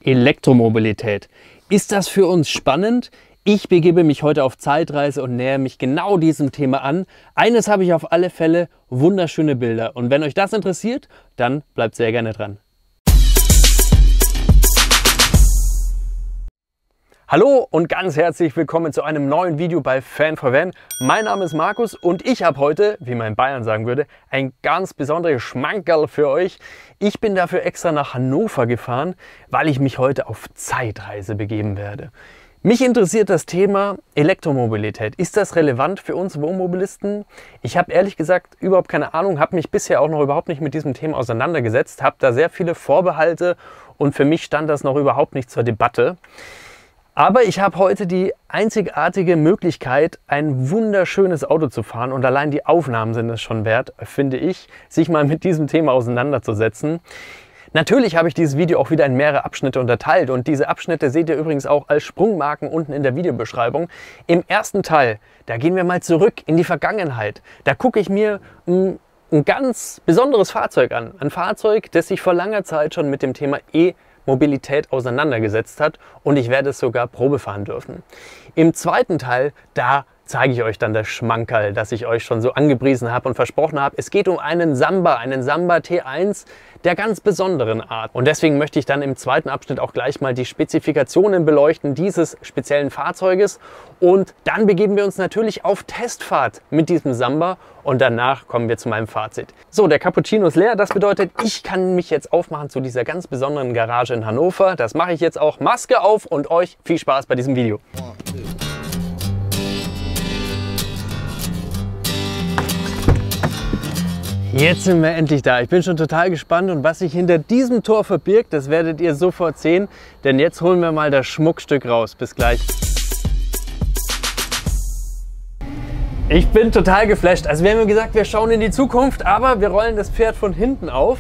Elektromobilität. Ist das für uns spannend? Ich begebe mich heute auf Zeitreise und nähere mich genau diesem Thema an. Eines habe ich auf alle Fälle: wunderschöne Bilder. Und wenn euch das interessiert, dann bleibt sehr gerne dran. Hallo und ganz herzlich willkommen zu einem neuen Video bei Fan4Van. Mein Name ist Markus und ich habe heute, wie man in Bayern sagen würde, ein ganz besonderes Schmankerl für euch. Ich bin dafür extra nach Hannover gefahren, weil ich mich heute auf Zeitreise begeben werde. Mich interessiert das Thema Elektromobilität. Ist das relevant für uns Wohnmobilisten? Ich habe ehrlich gesagt überhaupt keine Ahnung, habe mich bisher auch noch überhaupt nicht mit diesem Thema auseinandergesetzt, habe da sehr viele Vorbehalte und für mich stand das noch überhaupt nicht zur Debatte. Aber ich habe heute die einzigartige Möglichkeit, ein wunderschönes Auto zu fahren und allein die Aufnahmen sind es schon wert, finde ich, sich mal mit diesem Thema auseinanderzusetzen. Natürlich habe ich dieses Video auch wieder in mehrere Abschnitte unterteilt und diese Abschnitte seht ihr übrigens auch als Sprungmarken unten in der Videobeschreibung. Im ersten Teil, da gehen wir mal zurück in die Vergangenheit. Da gucke ich mir ein ganz besonderes Fahrzeug an. Ein Fahrzeug, das sich vor langer Zeit schon mit dem Thema Mobilität auseinandergesetzt hat und ich werde es sogar Probe fahren dürfen. Im zweiten Teil, da zeige ich euch dann das Schmankerl, das ich euch schon so angepriesen habe und versprochen habe. Es geht um einen Samba T1 der ganz besonderen Art. Und deswegen möchte ich dann im zweiten Abschnitt auch gleich mal die Spezifikationen beleuchten dieses speziellen Fahrzeuges. Und dann begeben wir uns natürlich auf Testfahrt mit diesem Samba und danach kommen wir zu meinem Fazit. So, der Cappuccino ist leer. Das bedeutet, ich kann mich jetzt aufmachen zu dieser ganz besonderen Garage in Hannover. Das mache ich jetzt auch. Maske auf und euch viel Spaß bei diesem Video. Jetzt sind wir endlich da. Ich bin schon total gespannt und was sich hinter diesem Tor verbirgt, das werdet ihr sofort sehen, denn jetzt holen wir mal das Schmuckstück raus. Bis gleich. Ich bin total geflasht. Also wir haben ja gesagt, wir schauen in die Zukunft, aber wir rollen das Pferd von hinten auf.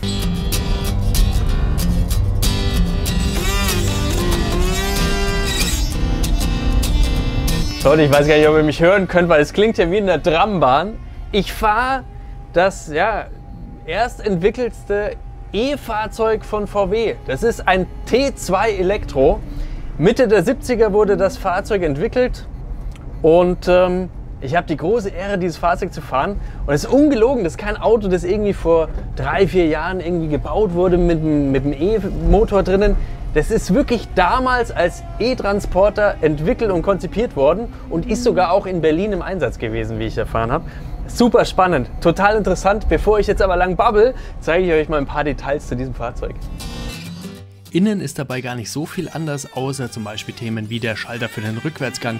Leute, ich weiß gar nicht, ob ihr mich hören könnt, weil es klingt ja wie in der Trambahn. Ich fahre das erst entwickelste E-Fahrzeug von VW. Das ist ein T2 Elektro. Mitte der 70er wurde das Fahrzeug entwickelt und ich habe die große Ehre, dieses Fahrzeug zu fahren. Und es ist ungelogen, das ist kein Auto, das irgendwie vor 3-4 Jahren irgendwie gebaut wurde mit dem E-Motor drinnen. Das ist wirklich damals als E-Transporter entwickelt und konzipiert worden und ist sogar auch in Berlin im Einsatz gewesen, wie ich erfahren habe. Super spannend, total interessant. Bevor ich jetzt aber lang babbel, zeige ich euch mal ein paar Details zu diesem Fahrzeug. Innen ist dabei gar nicht so viel anders, außer zum Beispiel Themen wie der Schalter für den Rückwärtsgang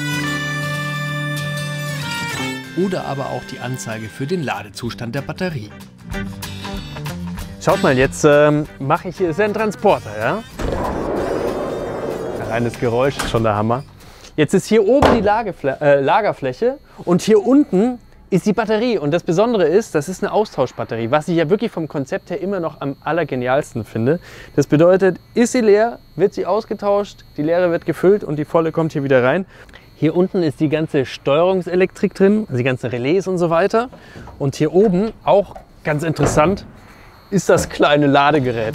oder aber auch die Anzeige für den Ladezustand der Batterie. Schaut mal, jetzt mache ich hier, ist ja ein Transporter, ja? Allein das Geräusch ist schon der Hammer. Jetzt ist hier oben die Lagerfläche und hier unten ist die Batterie. Und das Besondere ist, das ist eine Austauschbatterie, was ich ja wirklich vom Konzept her immer noch am allergenialsten finde. Das bedeutet, ist sie leer, wird sie ausgetauscht, die leere wird gefüllt und die volle kommt hier wieder rein. Hier unten ist die ganze Steuerungselektrik drin, also die ganzen Relais und so weiter. Und hier oben, auch ganz interessant, ist das kleine Ladegerät.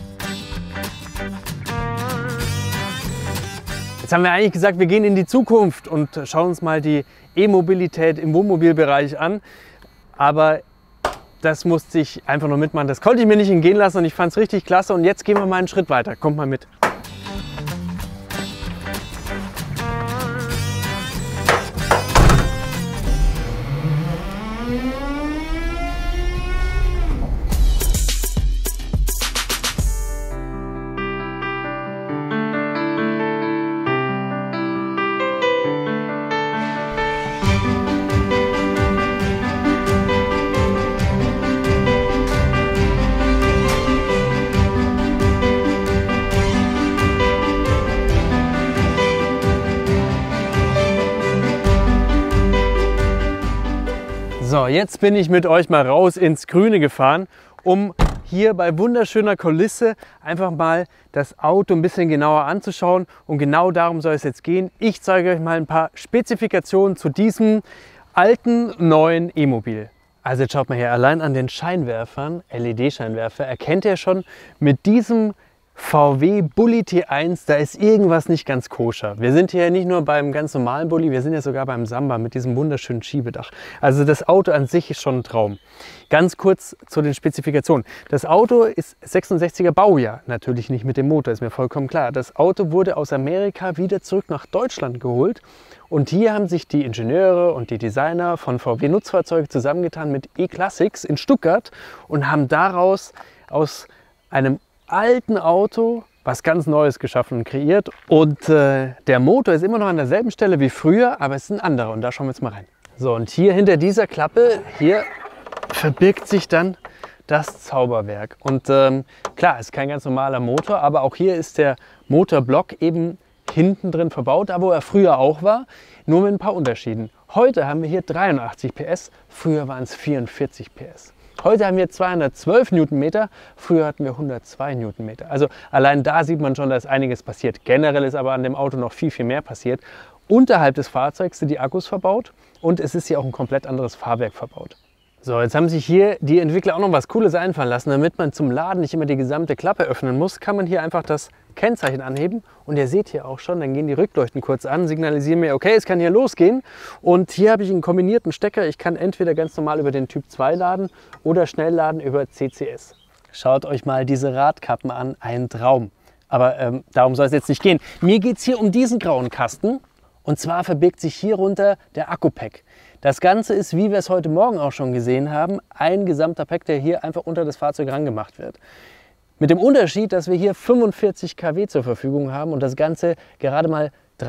Jetzt haben wir eigentlich gesagt, wir gehen in die Zukunft und schauen uns mal die E-Mobilität im Wohnmobilbereich an. Aber das musste ich einfach noch mitmachen. Das konnte ich mir nicht entgehen lassen und ich fand es richtig klasse. Und jetzt gehen wir mal einen Schritt weiter. Kommt mal mit. So, jetzt bin ich mit euch mal raus ins Grüne gefahren, um hier bei wunderschöner Kulisse einfach mal das Auto ein bisschen genauer anzuschauen. Und genau darum soll es jetzt gehen. Ich zeige euch mal ein paar Spezifikationen zu diesem alten, neuen E-Mobil. Also jetzt schaut mal her, allein an den Scheinwerfern, LED-Scheinwerfer, erkennt ihr schon, mit diesem VW Bulli T1, da ist irgendwas nicht ganz koscher. Wir sind hier nicht nur beim ganz normalen Bulli, wir sind ja sogar beim Samba mit diesem wunderschönen Schiebedach. Also das Auto an sich ist schon ein Traum. Ganz kurz zu den Spezifikationen. Das Auto ist 66er Baujahr, natürlich nicht mit dem Motor, ist mir vollkommen klar. Das Auto wurde aus Amerika wieder zurück nach Deutschland geholt und hier haben sich die Ingenieure und die Designer von VW Nutzfahrzeuge zusammengetan mit E-Classics in Stuttgart und haben daraus aus einem alten Auto was ganz Neues geschaffen und kreiert. Und der Motor ist immer noch an derselben Stelle wie früher, aber es ist ein anderer und da schauen wir jetzt mal rein. So, und hier hinter dieser Klappe, hier verbirgt sich dann das Zauberwerk. Und klar, ist kein ganz normaler Motor, aber auch hier ist der Motorblock eben hinten drin verbaut, da wo er früher auch war, nur mit ein paar Unterschieden. Heute haben wir hier 83 PS, früher waren es 44 PS. Heute haben wir 212 Newtonmeter, früher hatten wir 102 Newtonmeter. Also allein da sieht man schon, da ist einiges passiert. Generell ist aber an dem Auto noch viel, viel mehr passiert. Unterhalb des Fahrzeugs sind die Akkus verbaut und es ist hier auch ein komplett anderes Fahrwerk verbaut. So, jetzt haben sich hier die Entwickler auch noch was Cooles einfallen lassen. Damit man zum Laden nicht immer die gesamte Klappe öffnen muss, kann man hier einfach das Kennzeichen anheben. Und ihr seht hier auch schon, dann gehen die Rückleuchten kurz an, signalisieren mir, okay, es kann hier losgehen. Und hier habe ich einen kombinierten Stecker. Ich kann entweder ganz normal über den Typ 2 laden oder schnell laden über CCS. Schaut euch mal diese Radkappen an, ein Traum. Aber darum soll es jetzt nicht gehen. Mir geht es hier um diesen grauen Kasten. Und zwar verbirgt sich hier runter der Akku-Pack. Das Ganze ist, wie wir es heute Morgen auch schon gesehen haben, ein gesamter Pack, der hier einfach unter das Fahrzeug rangemacht wird. Mit dem Unterschied, dass wir hier 45 kW zur Verfügung haben und das Ganze gerade mal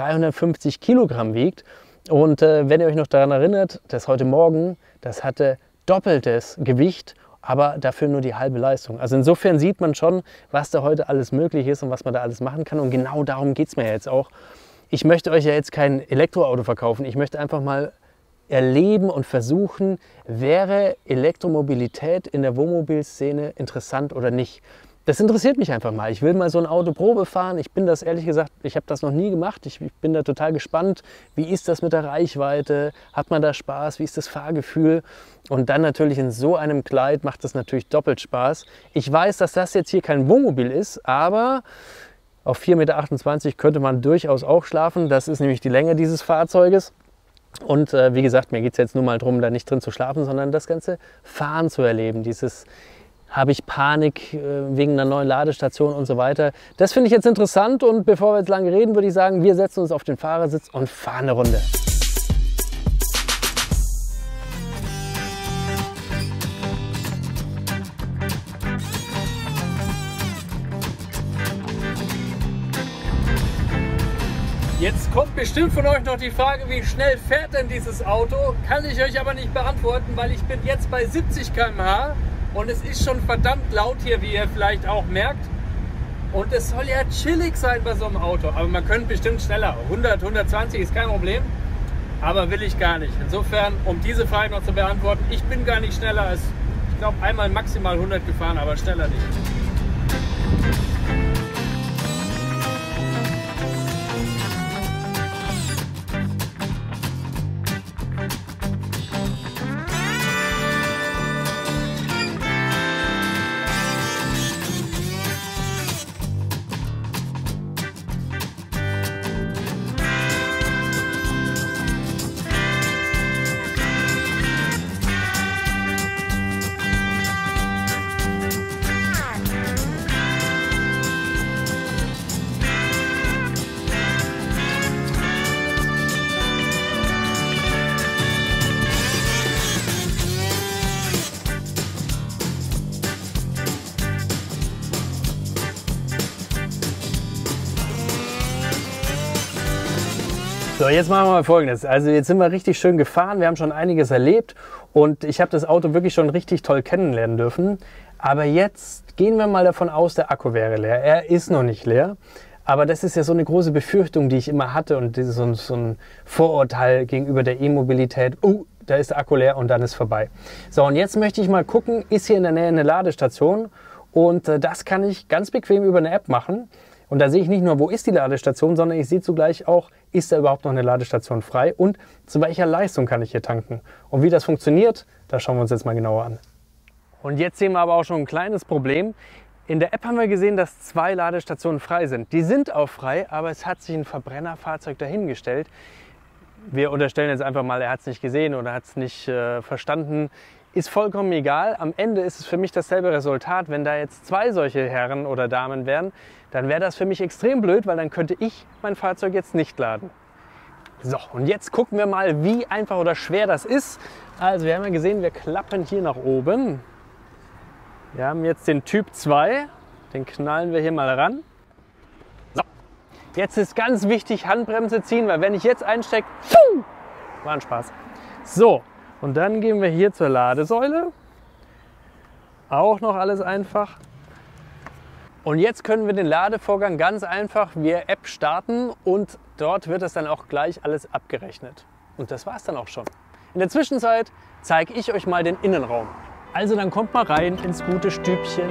350 Kilogramm wiegt. Und wenn ihr euch noch daran erinnert, das heute Morgen, das hatte doppeltes Gewicht, aber dafür nur die halbe Leistung. Also insofern sieht man schon, was da heute alles möglich ist und was man da alles machen kann. Und genau darum geht es mir jetzt auch. Ich möchte euch ja jetzt kein Elektroauto verkaufen. Ich möchte einfach mal erleben und versuchen, wäre Elektromobilität in der Wohnmobilszene interessant oder nicht. Das interessiert mich einfach mal. Ich will mal so ein Auto Probe fahren. Ich bin das ehrlich gesagt, ich habe das noch nie gemacht. Ich bin da total gespannt. Wie ist das mit der Reichweite? Hat man da Spaß? Wie ist das Fahrgefühl? Und dann natürlich in so einem Kleid macht das natürlich doppelt Spaß. Ich weiß, dass das jetzt hier kein Wohnmobil ist, aber auf 4,28 Meter könnte man durchaus auch schlafen. Das ist nämlich die Länge dieses Fahrzeuges. Und wie gesagt, mir geht es jetzt nur mal darum, da nicht drin zu schlafen, sondern das ganze Fahren zu erleben. Dieses, habe ich Panik wegen einer neuen Ladestation und so weiter. Das finde ich jetzt interessant und bevor wir jetzt lange reden, würde ich sagen, wir setzen uns auf den Fahrersitz und fahren eine Runde. Jetzt kommt bestimmt von euch noch die Frage, wie schnell fährt denn dieses Auto? Kann ich euch aber nicht beantworten, weil ich bin jetzt bei 70 km/h und es ist schon verdammt laut hier, wie ihr vielleicht auch merkt. Und es soll ja chillig sein bei so einem Auto, aber man könnte bestimmt schneller. 100, 120 ist kein Problem, aber will ich gar nicht. Insofern, um diese Frage noch zu beantworten, ich bin gar nicht schneller als, ich glaube, einmal maximal 100 gefahren, aber schneller nicht. So, jetzt machen wir mal Folgendes. Also jetzt sind wir richtig schön gefahren, wir haben schon einiges erlebt und ich habe das Auto wirklich schon richtig toll kennenlernen dürfen. Aber jetzt gehen wir mal davon aus, der Akku wäre leer. Er ist noch nicht leer, aber das ist ja so eine große Befürchtung, die ich immer hatte und so ein Vorurteil gegenüber der E-Mobilität. Da ist der Akku leer und dann ist vorbei. So, und jetzt möchte ich mal gucken, ist hier in der Nähe eine Ladestation und das kann ich ganz bequem über eine App machen. Und da sehe ich nicht nur, wo ist die Ladestation, sondern ich sehe zugleich auch, ist da überhaupt noch eine Ladestation frei und zu welcher Leistung kann ich hier tanken. Und wie das funktioniert, das schauen wir uns jetzt mal genauer an. Und jetzt sehen wir aber auch schon ein kleines Problem. In der App haben wir gesehen, dass 2 Ladestationen frei sind. Die sind auch frei, aber es hat sich ein Verbrennerfahrzeug dahingestellt. Wir unterstellen jetzt einfach mal, er hat es nicht gesehen oder hat es nicht verstanden. Ist vollkommen egal. Am Ende ist es für mich dasselbe Resultat. Wenn da jetzt 2 solche Herren oder Damen wären, dann wäre das für mich extrem blöd, weil dann könnte ich mein Fahrzeug jetzt nicht laden. So, und jetzt gucken wir mal, wie einfach oder schwer das ist. Also wir haben ja gesehen, wir klappen hier nach oben. Wir haben jetzt den Typ 2, den knallen wir hier mal ran. So, jetzt ist ganz wichtig, Handbremse ziehen, weil wenn ich jetzt einstecke, war ein Spaß. So, und dann gehen wir hier zur Ladesäule. Auch noch alles einfach. Und jetzt können wir den Ladevorgang ganz einfach via App starten und dort wird es dann auch gleich alles abgerechnet. Und das war es dann auch schon. In der Zwischenzeit zeige ich euch mal den Innenraum. Also dann kommt mal rein ins gute Stübchen.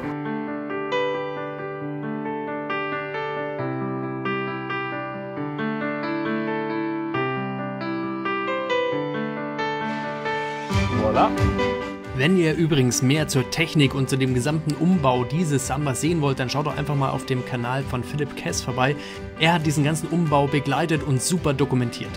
Voilà. Wenn ihr übrigens mehr zur Technik und zu dem gesamten Umbau dieses Sambas sehen wollt, dann schaut doch einfach mal auf dem Kanal von Philipp Kess vorbei. Er hat diesen ganzen Umbau begleitet und super dokumentiert.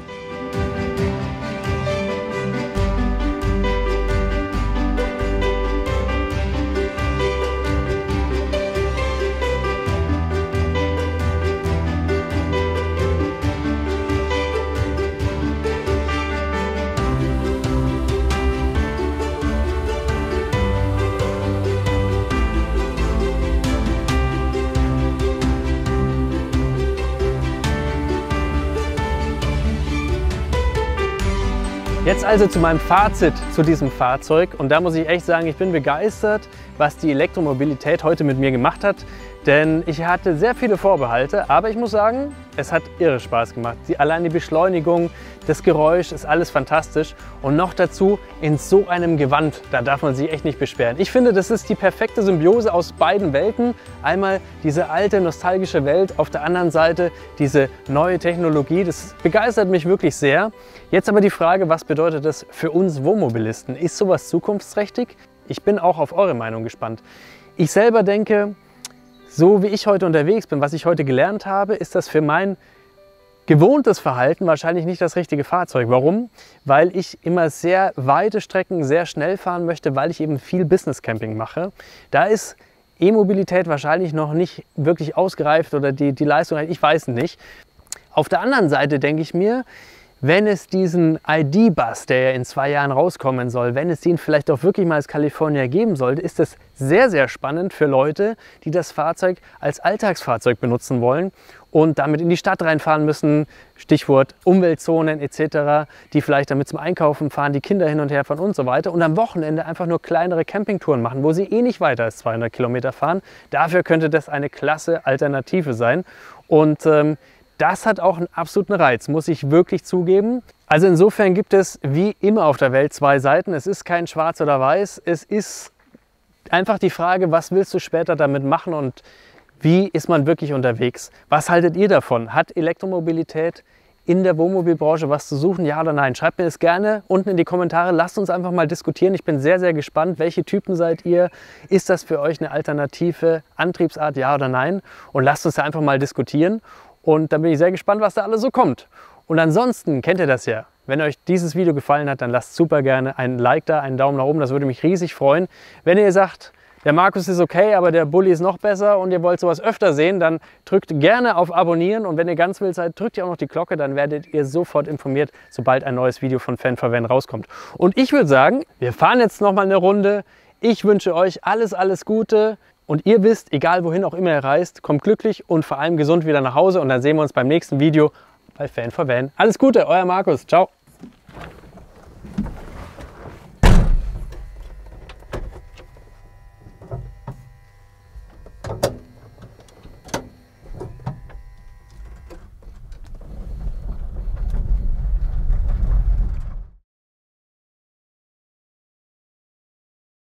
Jetzt also zu meinem Fazit zu diesem Fahrzeug und da muss ich echt sagen, ich bin begeistert, was die Elektromobilität heute mit mir gemacht hat, denn ich hatte sehr viele Vorbehalte, aber ich muss sagen, es hat irre Spaß gemacht. Allein die Beschleunigung, das Geräusch ist alles fantastisch und noch dazu in so einem Gewand, da darf man sich echt nicht beschweren. Ich finde, das ist die perfekte Symbiose aus beiden Welten. Einmal diese alte nostalgische Welt, auf der anderen Seite diese neue Technologie, das begeistert mich wirklich sehr. Jetzt aber die Frage, was bedeutet das für uns Wohnmobilisten? Ist sowas zukunftsträchtig? Ich bin auch auf eure Meinung gespannt. Ich selber denke, so wie ich heute unterwegs bin, was ich heute gelernt habe, ist das für mein gewohntes Verhalten wahrscheinlich nicht das richtige Fahrzeug. Warum? Weil ich immer sehr weite Strecken sehr schnell fahren möchte, weil ich eben viel Business Camping mache. Da ist E-Mobilität wahrscheinlich noch nicht wirklich ausgereift oder die Leistung, ich weiß nicht. Auf der anderen Seite denke ich mir, wenn es diesen ID.Bus, der ja in 2 Jahren rauskommen soll, wenn es den vielleicht auch wirklich mal als California geben sollte, ist das sehr, sehr spannend für Leute, die das Fahrzeug als Alltagsfahrzeug benutzen wollen und damit in die Stadt reinfahren müssen, Stichwort Umweltzonen etc., die vielleicht damit zum Einkaufen fahren, die Kinder hin und her fahren und so weiter und am Wochenende einfach nur kleinere Campingtouren machen, wo sie eh nicht weiter als 200 Kilometer fahren. Dafür könnte das eine klasse Alternative sein und das hat auch einen absoluten Reiz, muss ich wirklich zugeben. Also insofern gibt es wie immer auf der Welt 2 Seiten. Es ist kein Schwarz oder Weiß. Es ist einfach die Frage, was willst du später damit machen und wie ist man wirklich unterwegs? Was haltet ihr davon? Hat Elektromobilität in der Wohnmobilbranche was zu suchen? Ja oder nein? Schreibt mir das gerne unten in die Kommentare. Lasst uns einfach mal diskutieren. Ich bin sehr, sehr gespannt. Welche Typen seid ihr? Ist das für euch eine alternative Antriebsart? Ja oder nein? Und lasst uns da einfach mal diskutieren. Und dann bin ich sehr gespannt, was da alles so kommt. Und ansonsten kennt ihr das ja. Wenn euch dieses Video gefallen hat, dann lasst super gerne einen Like da, einen Daumen nach oben. Das würde mich riesig freuen. Wenn ihr sagt, der Markus ist okay, aber der Bulli ist noch besser und ihr wollt sowas öfter sehen, dann drückt gerne auf Abonnieren. Und wenn ihr ganz wild seid, drückt ihr auch noch die Glocke. Dann werdet ihr sofort informiert, sobald ein neues Video von Fan for Van rauskommt. Und ich würde sagen, wir fahren jetzt noch mal eine Runde. Ich wünsche euch alles, alles Gute. Und ihr wisst, egal wohin auch immer ihr reist, kommt glücklich und vor allem gesund wieder nach Hause. Und dann sehen wir uns beim nächsten Video bei Fan for Van. Alles Gute, euer Markus. Ciao.